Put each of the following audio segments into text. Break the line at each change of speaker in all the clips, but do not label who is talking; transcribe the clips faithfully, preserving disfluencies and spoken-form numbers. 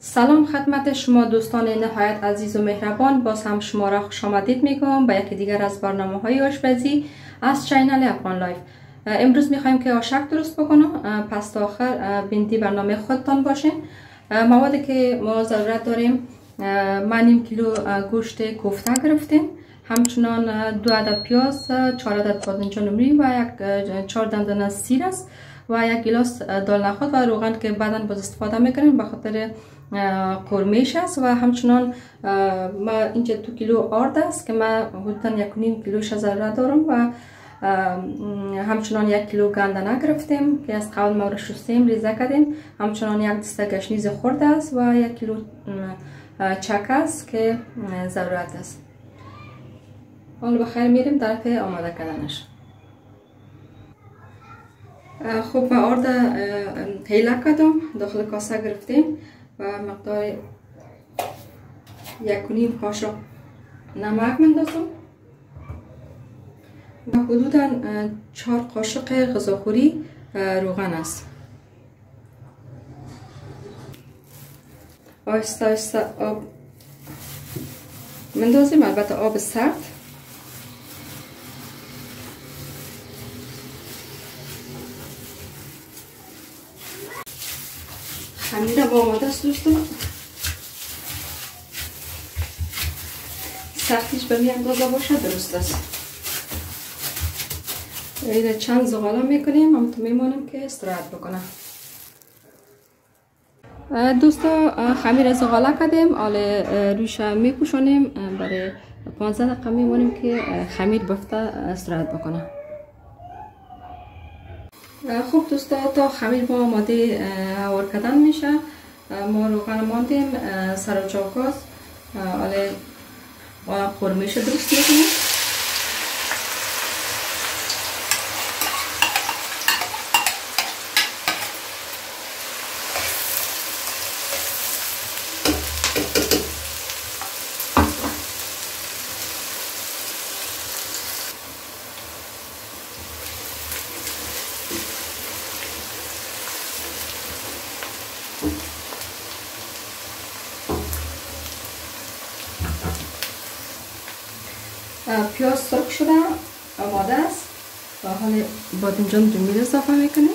سلام خدمت شما دوستان نهایت عزیز و مهربان. باز هم شما را خوش آمدید میگم به یکی دیگر از برنامه های آشپزی از چینل افغان لایف. امروز میخوایم که آشک درست بکنم، پس تا آخر بینتی برنامه خودتان باشین. موادی که ما ضرورت داریم: ما نیم کیلو گوشت کوفته گرفتیم، همچنان دو عدد پیاز، چهار عدد بادمجان نمری و یک چهار دندان سیر است و یک گلاس دال نخود و روغن که بعدا باز استفاده میکنیم به خاطر قرمه‌اش است. و همچنان ما اینجا دو کیلو آرد است که ما حدودا یک و نیم کیلوش ضرورت دارم و همچنان یک کیلو گندنه گرفتیم که از قبل ما رو شستیم ریزه کردیم. همچنان یک دسته گشنیز خرد است و یک کیلو چک است که ضرورت است. حالا بخیر میریم طرف آماده کردنش. خب ما آرد حیله کردم، داخل کاسه گرفتیم و مقدار یک و نیم قاشق نمک مندازم و حدودا چهار قاشق غذاخوری روغن است. آهسته آهسته آب مندازیم، البته آب سرد. خمیر با آماده است دوستان. سختیش به می اندازه باشه درست است. اینه چند زغاله میکنیم، هم تو میمانیم که استراحت بکنه. دوستا خمیر زغاله کردیم، حالا روش میپوشانیم، برای پانزده دقیقه میمانیم که خمیر بفته استراحت بکنه. خب دوستا تا خمیر با آماده هوار کردن میشه، ما روغن ماندیم سر و چاکاز، حالا قرمه‌اش درست میکنیم. پیاز سرخ شده آماده است و حالا بادمجان دومیل اضافه میکنیم.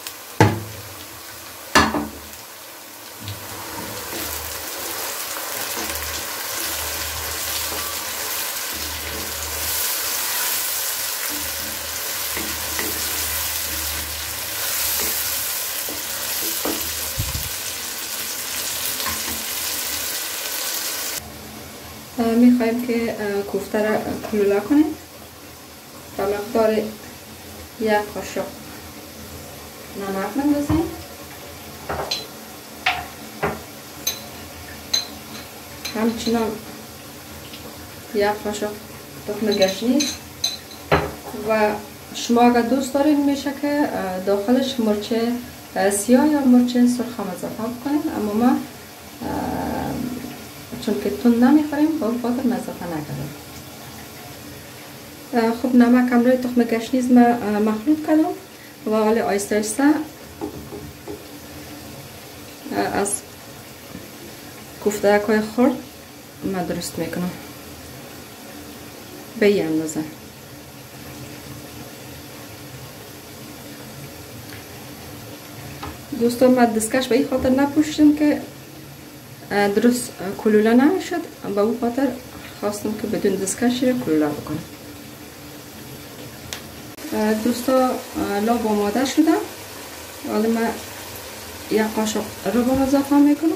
میخوایم که کوفته را کلوله کنیم و مقدار یک قاشق نمک مندازیم. همچنان یک قاشق تخم گشنیز و شما اگر دوست دارید میشه که داخلش مرچ سیاه یا مرچ سرخ هم اضافه کنید، اما ما چون که تون نمیخوریم با خاطر اضافه نکردم. خب نمک هم روی تخم گشنیز ما مخلوط کردم و حالا آهسته آهسته از کوفته‌های خرد ما درست میکنم به این اندازه. دوستان ما دستکش به این خاطر نپوشیدم که درست کلوله نمیشد، با اون خاطر خواستم که بدون دستکش رو کلوله بکنم. دوستا لاب آماده شده، حالا من یک قاشق روغن اضافه میکنم.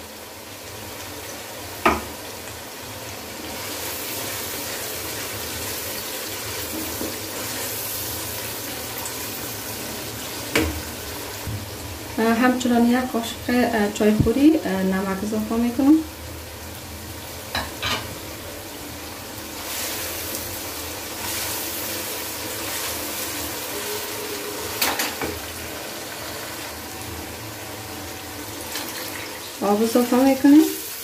همچنان یک قاشق چای خوری نمک اضافه میکنم. آب اضافه میکنیم.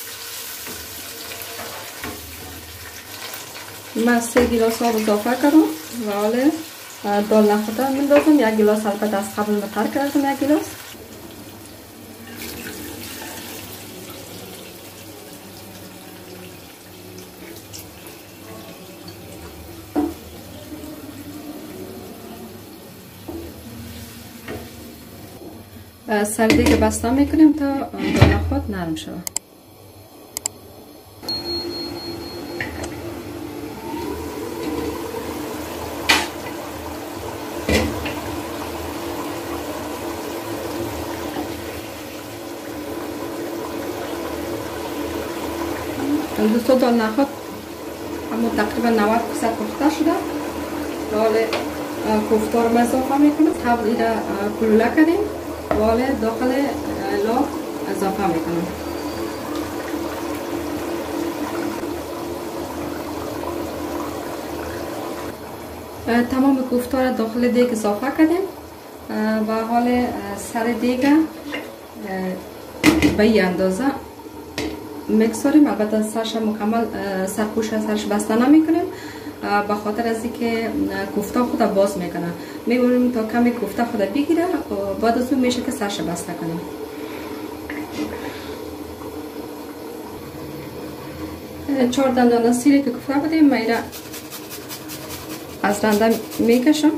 من سه گلاس آب اضافه کردم و حالا دال نخورده میندازم. یک گلاس البته از قبل متر کردم، یک گلاس. سر دیگه بسته میکنیم تا دانه خود نرم شود. دوستان دانه خود اما تقریبا نود درصد پخته شده. حالا کوفته رو اضافه میکنیم. قبل ایره کلوله کردیم و حالا داخل لاغ اضافه میکنیم. تمام کوفته رو داخل دیگ اضافه کردیم و حالا سر دیگ به این اندازه میکسوریم. البته سرش مکمل سرپوش سرش بسته نمی کنیم به خاطر از اینکه کوفته خود باز میکنه. میبریم تا کمی کوفته خود بگیره و بعد از اون میشه که سرش بسته کنیم. چهار دندان سیری که گفته بودیم میره از رنده میکشم.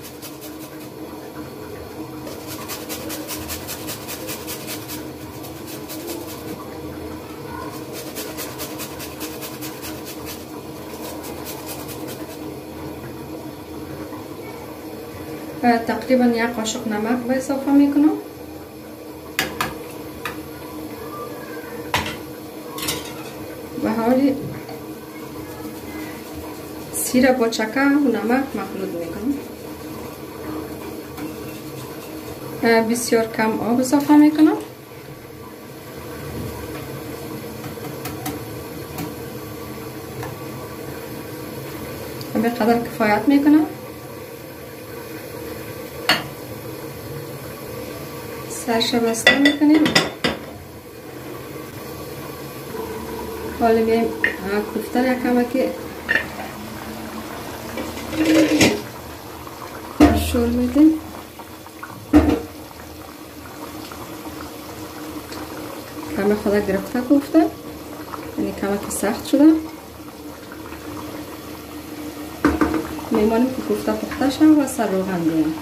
تقریبا یک قاشق نمک به اضافه میکنم. و حالی سیر با چکه و نمک مخلوط میکنم. بسیار کم آب اضافه میکنم. به قدر کفایت میکنم. سرش بسته میکنیم. حالا میایم کوفته را کمکی شور میدیم. کمی خدا گرفته کوفته، یعنی کمکی سخت شده. میمانیم که کوفته پخته شد و سر روغن بیایم.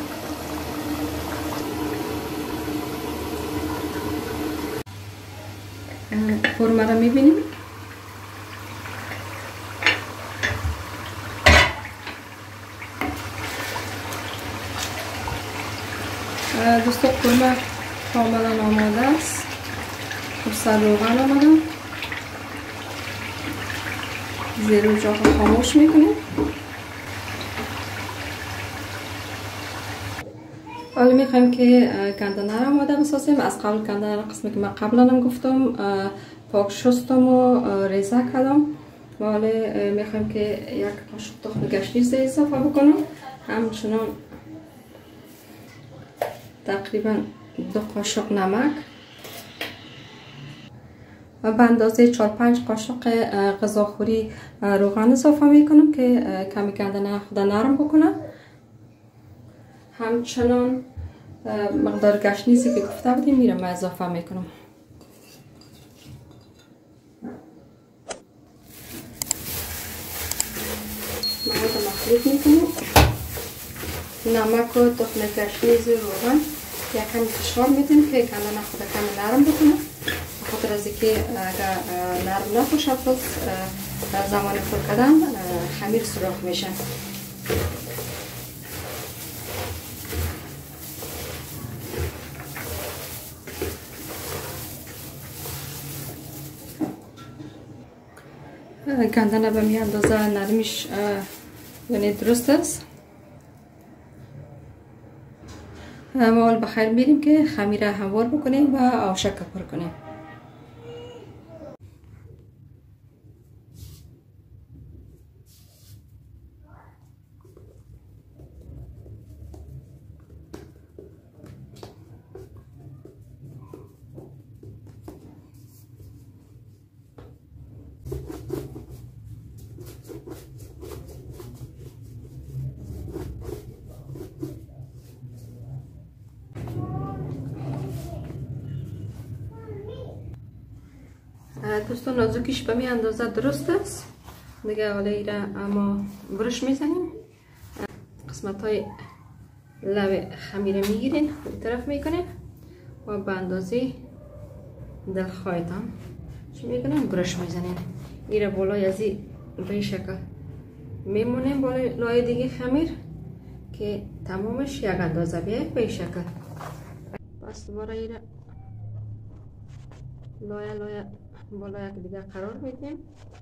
قورمه را میبینیم. دوستان قورمه کاملا آماده است. خب سر روغن آمده. زیر اجاق خاموش میکنیم. حالا میخوایم که گندنه را آماده بسازیم. از قبل گندنه را قسمی که من قبلا هم گفتم پاک شستم و ریزه کردم. و حالا میخوایم که یک قاشق تخم گشنیز اضافه بکنم. همچنان تقریبا دو قاشق نمک و به اندازه چهار پنج قاشق غذاخوری روغن اضافه میکنم که کمی گندنه خود نرم بکنه. همچنان مقدار گشنیزی که گفته بودیم میرم اضافه میکنم. مواد مخلوط میکنم. نمک و تخم گشنیز روغن یک کمی فشار میدیم که گندنه خود کمی نرم بکنه. بخاطر از اینکه اگر نرم نباشه پس زمان پر کردن خمیر سوراخ میشه. گندنه به می اندازه نرمیش یعنی درست است. ما بخیر میریم که خمیر هموار بکنیم و آشک پر کنیم. دوستان نازوکیش به می اندازه درست است دیگه. حالا ایره اما برش میزنیم. قسمت های لب خمیره میگیرین این طرف میکنیم و به اندازه دلخواهتان چی میکنیم؟ برش میزنیم. ایره بالای از این به این شکل میمونیم بالای لای دیگه خمیر که تمامش یک اندازه بیاید به این شکل. پس دوباره ایره لایه لایه بالای یک دیگه قرار میدیم.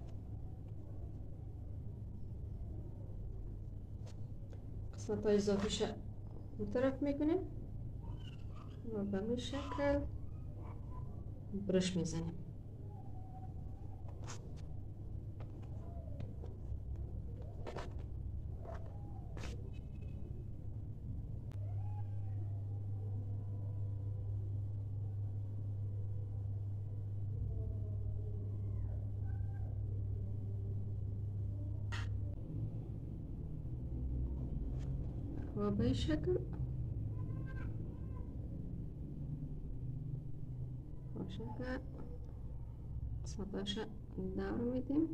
قسمت های اضافیش اون طرف میکنیم و به این شکل برش میزنیم. و به این شکل شکل قسمتاش دور میدیم.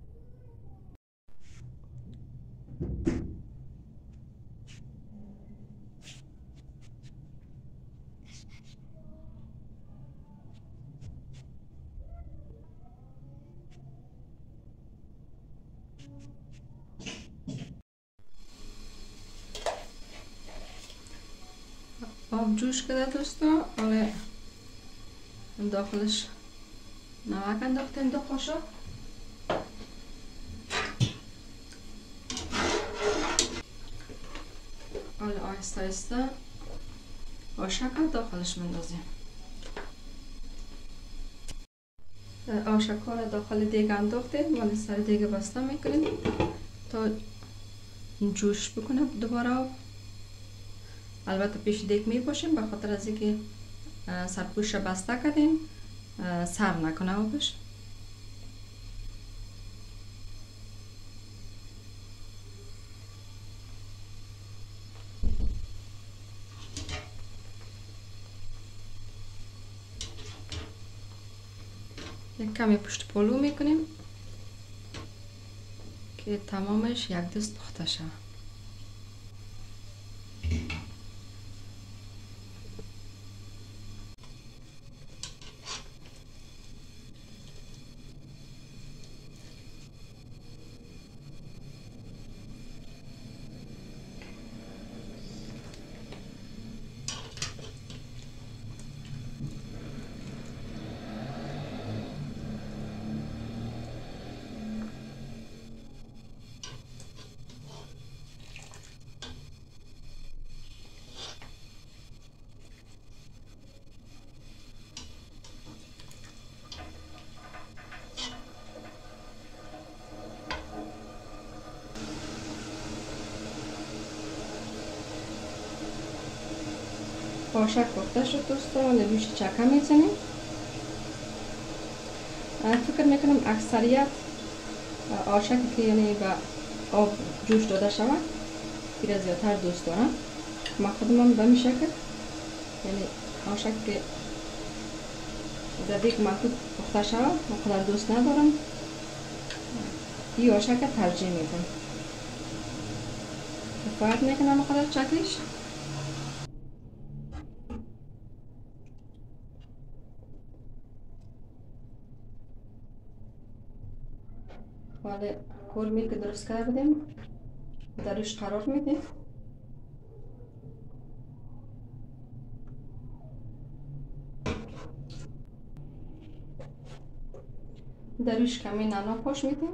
آب جوش کرده دوستا، حالا داخلش نمک انداختیم دو قاشق. حالا آهسته آهسته آشکر داخلش مندازیم. آشکر داخل دیگ انداختیم، ولی سر دیگ بسته میکنیم تا جوش بکنه دوباره آب. البته پیش دیگ می باشیم به خاطر از اینکه سرپوش بسته کردیم سر نکنه آبش. یک کمی پشت پلو میکنیم که تمامش یک دست پخته شود. آشک پخته شد دوستان، رویش چکه میزنیم. فکر میکنم اکثریت آشک که یعنی به آب جوش داده شود که زیادتر دوست دارم. ما خودمم به می شکل یعنی آشک که در دیگ محدود پخته شود ما خودم دوست ندارم. این آشک ترجیح میدم. کفایت میکنم خودم چکلیش. حالا کورمی که درست کرده بودیم درش قرار میدیم. درش کمی نعنا پاش میدیم.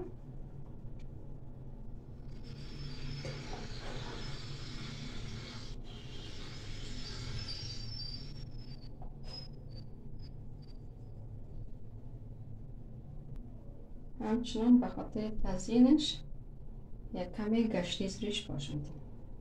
همچنان به خاطر تزیینش یک کمی گشنیز روش پاش میدیم.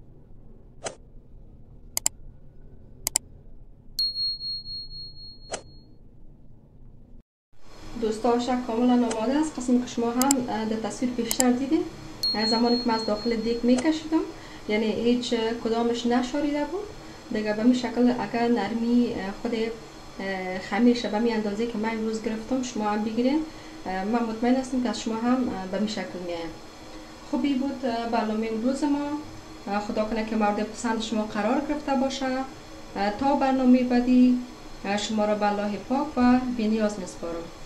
دوستا آشک کاملا آماده است. قسم که شما هم در تصویر پیشتر دیدید زمانی که من از داخل دیگ میکشیدم یعنی هیچ کدامش نشاریده بود دیگه. به می شکل اگر نرمی خود خمیرش به می اندازه که من امروز گرفتم شما هم بگیرین. من مطمئن هستم که از شما هم به می شکل میایم. خوبی بود برنامه امروز ما. خدا کنه که مورد پسند شما قرار گرفته باشه. تا برنامه بعدی شما را به الله پاک و بی‌نیاز می‌سپارم.